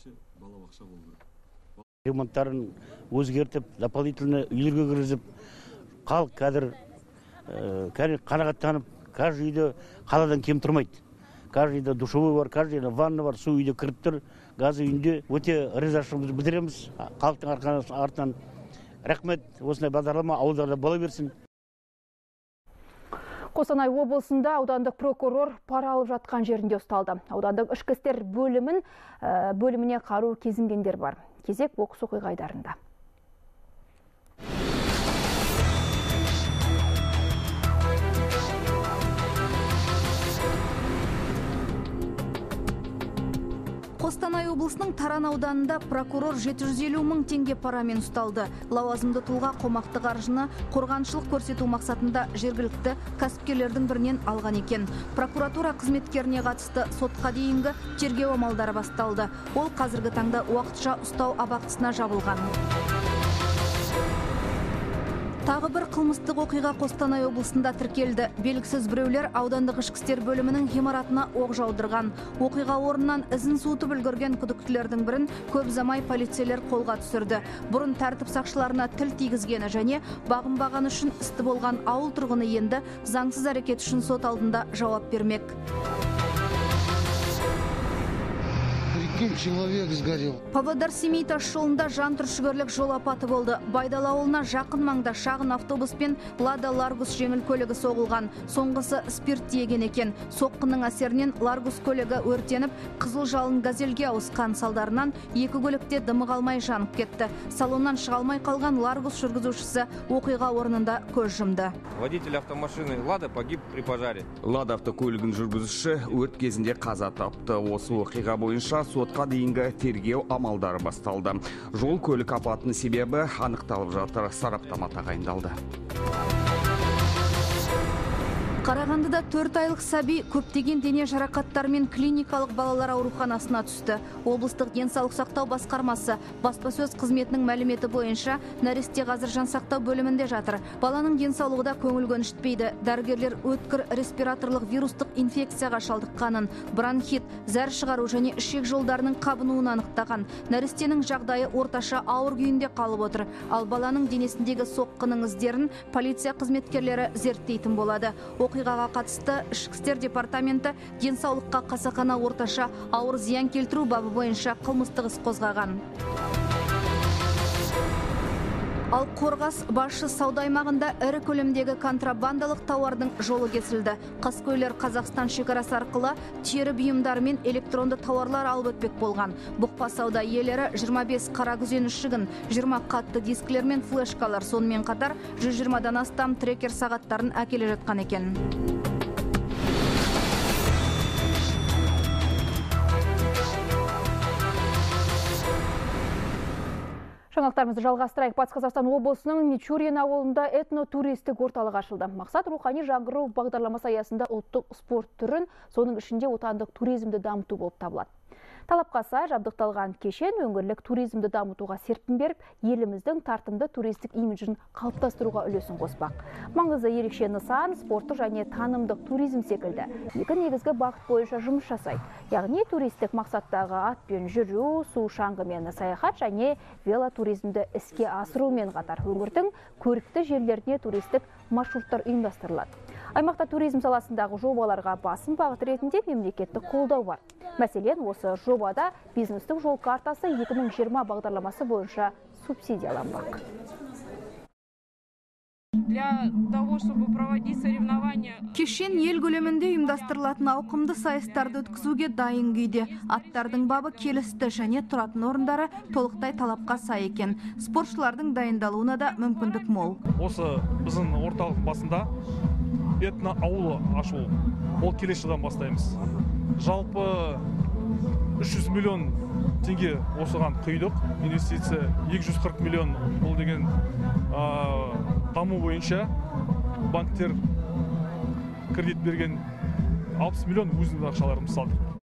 Ремонттарын өзгертіп, дополнительно үйлерге кіргізіп, халық қазір қанағаттанып, каждый үйде қаладан кем тұрмайды. Каждый үйде душевой бар, каждый үйде ванна бар, су үйде кіріп тұр, газы үйінде өте ризашылығымызды білдіреміз. Халықтың артынан рахмет, осындай бағдарлама ауылдарда бола берсін. Қостанай облысында аудандық прокурор пара алып жатқан жерінде ұсталды. Аудандық ішкі істер бөліміне қару кезінгендер бар. Кезек оқыс оқиға айдарында. Қостанай облысының Таран ауданында прокурор 750 мың теңге парамен ұсталды. Лауазымды тұлға қомақты қаржыны қорғаншылық көрсету мақсатында жергілікті кәсіпкерлердің бірінен алған екен. Прокуратура қызметкеріне қатысты сотқа дейінгі тергеу амалдары басталды. Ол қазіргі таңда уақытша ұстау абақтысына жабылған. Тағы бір қылмыстық оқиға Қостанай облысында тіркелді. Белгісіз біреулер аудандық ішкі істер бөлімінің ғимаратына оқ жаудырған. Оқиға орнынан ізін суытып үлгерген күдіктілердің бірін көп ұзамай полицейлер қолға түсірді. Бұрын тәртіп сақшыларына тіл тигізгені және бағынбағаны үшін істі болған ауыл тұрғыны енді заңсыз әрекет үшін сот алдында жауап бермек. 8 человек сгорел. Павлодар-Семей тас жолында жан түршігерлік жол апаты болды. Байдалы ауылына жақын маңда шағын автобус пен Лада Ларгус жеңіл көлігі соғылған. Соңғысы спирт тиеген екен. Соққының әсерінен Ларгус көлігі өртеніп, қызыл жалын газельге ауысқан салдарынан екі көлікте дымы қалмай жанып кетті. Салоннан шыға алмай қалған Ларгус жүргізушісі оқиға орнында көз жұмды. Водитель автомашины Лада погиб при пожаре. Лада автокөлігін жүргізуші өрт кезінде қаза тапты. Осы оқиға бойынша сотқа дейінгі тергеу амалдары басталды. Жол көлік апатының себебі анықталып жатыр, сараптама тағайындалды. Қарағандыда 4 айлық сәби көптеген дене жарақаттарымен клиникалық балалар ауруханасына түсті. Облыстық денсаулық сақтау басқармасы баспасөз қызметінің мәліметі бойынша нәресте қазір жансақтау бөлімінде жатыр. Баланың денсаулығы да көңіл көншітпейді. Дәрігерлер өткір респираторлық вирустық инфекцияға шалдыққанын, бронхит, зәр шығару және ішек жолдарының қабынуын анықтаған. Нәрестенің жағдайы орташа ауыр күйінде қалып отыр. Ал баланың денесіндегі соққының іздерін полиция қызметкерлері зерттейтін болады. Оқиғаға қатысты Ішкі істер департаменті денсаулыққа қасақана орташа ауыр зиян келтіру бабы бойынша қылмыстық іс қозғаған. Ал Қорғас басшы сауда аймағында ірі көлемдегі контрабандалық тауардың жолы кесілді. Қаскөйлер Қазақстан шекарасы арқылы тері бұйымдары мен электронды тауарлар алып өтпек болған. Бұқпа сауда иелері 25 қара күзен ішігін, 20 қатты дискілер мен флешкалар, сонымен қатар 120-дан астам трекер сағаттарын әкеле жатқан екен. Жаңалықтарымызды жалғастырайық. Батыс Қазақстан облысының Мичурин ауылында этно-туристік орталық ашылды. Мақсат рухани жаңғыру бағдарламасы аясында ұлттық спорт түрін, соның ішінде отандық туризмді дамыту болып табылады. Талапқа сай жабдықталған кешен өңірлік туризмді дамытуға серпін беріп, еліміздің тартымды туристік имиджін қалыптастыруға үлесін қоспақ. Маңызы ерекше нысан спорттық және танымдық туризм секілді екі негізгі бағыт бойынша жұмыс жасайды. Яғни туристік мақсаттағы атпен жүру, су шаңғымен саяхат және велотуризмді іске асырумен қатар өңірдің көрікті жерлеріне туристік маршруттар ұйымдастырылады. Аймақта туризм саласындағы жобаларға басым бағыт ретінде мемлекеттік қолдау бар. Мәселен, осы жобада бизнестің жол картасы 2020 бағдарламасы бойынша субсидияланбақ. Для того, чтобы проводить соревнования. Кешен ел көлемінде ұйымдастырылатын ауқымды сайыстарды өткізуге дайын күйде. Аттардың бабы келісті және тұратын орындары толықтай талапқа сай екен. Спортшылардың дайындалуына да мүмкіндік мол. Осы біздің орталық басында этно ауылы ашу, ол келесі жылдан бастаймыз. Жалпы 300 миллион теңге осыған құйдық. Инвестиция 240 миллион, бұл деген даму бойынша банктер кредит берген 60 миллион өзінің ақшаларын салды.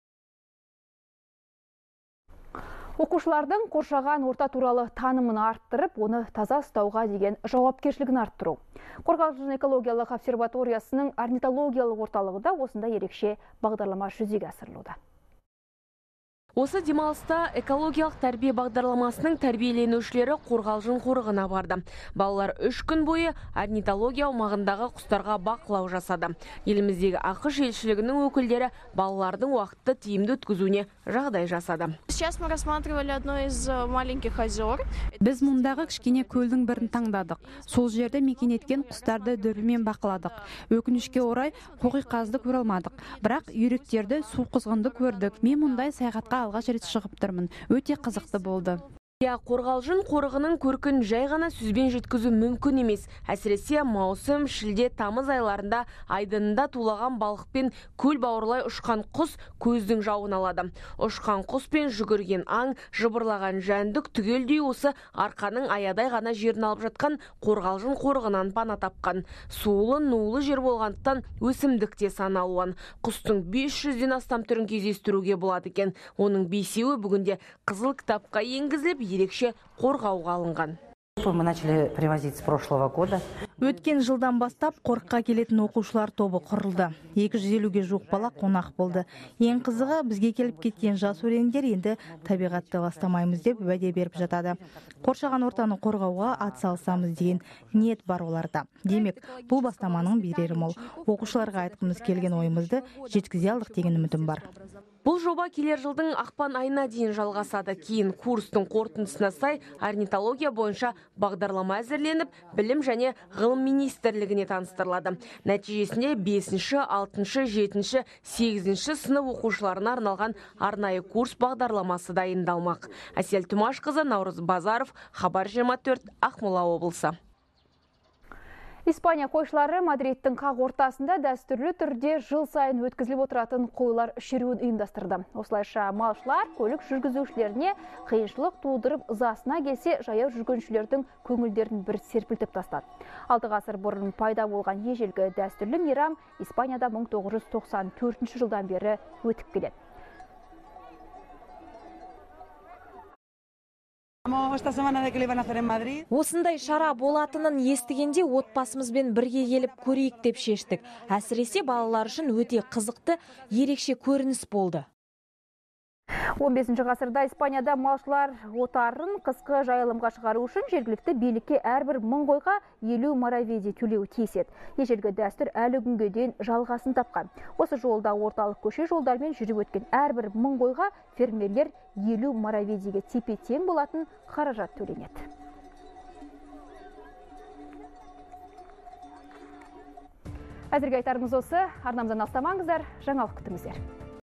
Оқушылардың қоршаған орта туралы танымын арттырып, оны таза ұстауға деген жауапкершілігін арттыру. Қорғалжын экологиялық обсерваториясының орнитологиялық орталығында осында ерекше бағдарлама жүзеге асырылуда. Осы демалыста экологиялық тәрбие бағдарламасының тәрбиеленушілері Қорғалжын қорығына барды. Балалар 3 күн бойы орнитология аумағындағы құстарға бақылау жасады. Еліміздегі ақш елшілігінің өкілдері балалардың уақытты тиімді өткізуіне жағдай жасады. Сейчас мы рассматривали одно из маленьких озер. Біз мұндағы кішкене көлдің бірін таңдадық. Сол жерде мекен еткен құстарды дүрбімен бақыладық. Өкінішке орай қоқиқазды көре алмадық. Бірақ үйректерді, су құзғынды көрдік. Мен мұндай саяхатқа алғаш рет шығып тұрмын. Өте қызықты болды. Қорғалжын қорығының көркін жай ғана сөзбен жеткізу мүмкін емес. Әсіресе маусым, шілде, тамыз айларында айдынында тулаған балықпен көл бауырлай ұшқан құс көздің жауын алады. Ұшқан құс пен жүгірген аң, жыбырлаған жәндік түгелдей осы арқаның аядай ғана жерін алып жатқан Қорғалжын қорығынан пана тапқан. Сулы, нулы жер болғандықтан өсімдікте сан алуан. Құстың 500-ден астам түрін кездестіруге болады екен. Оның 5-еуі бүгінде қызыл кітапқа енгізіліп, ерекше қорғауға алынған. Мы начали привозить с прошлого года. Өткен жылдан бастап қорыққа келетін оқушылар тобы құрылды. 250-ге жуық бала қонақ болды. Ең қызығы, бізге келіп кеткен жас өрендер енді табиғатты ластамаймыз деп уәде беріп жатады. Қоршаған ортаны қорғауға атсалысамыз деген ниет бар оларда. Демек, бұл бастаманың берері мол. Оқушыларға айтқымыз келген ойымызды жеткізе алдық деген үмітім бар. Бұл жоба келер жылдың ақпан айына дейін жалғасады. Кейін курстың қорытындысына сай орнитология бойынша бағдарлама әзірленіп, білім және ғылым министрлігіне таныстырылады. Нәтижесінде 5-ші, 6-ші, 7-ші, 8-ші сынып оқушыларына арналған арнайы курс бағдарламасы дайындалмақ. Әсел Тұмашқызы, Наурыз Базаров, Хабар 24, Ақмола облысы. Испания қойшылары Мадридтің қақ ортасында дәстүрлі түрде жыл сайын өткізіліп отыратын қойлар шеруін ұйымдастырды. Осылайша малшылар көлік жүргізушілеріне қиыншылық тудырып ызасына келсе, жаяу жүргіншілердің көңілдерін бір серпілтіп тастады. 6 ғасыр бұрын пайда болған ежелгі дәстүрлі мейрам Испанияда 1994 жылдан бері өтіп келеді. Осындай шара болатынын естігенде отбасымызбен бірге келіп көрейік деп шештік. Әсіресе балалар үшін өте қызықты, ерекше көрініс болды. 15 ғасырда Испанияда малшылар отарын қысқы жайылымға шығару үшін жергілікті билікке әрбір 1000 қойға 50 мараведи төлеуі тиіс еді. Ежелгі дәстүр әлі күнге дейін жалғасын тапқан. Осы жолда орталық көше жолдармен жүріп өткен әрбір 1000 қойға фермерлер 50 мараведиге тепе-тең болатын қаражат төленеді. Әзірге айтарымыз осы. Арнамыздан алыстамаңыздар, жаңалық күтіңіздер.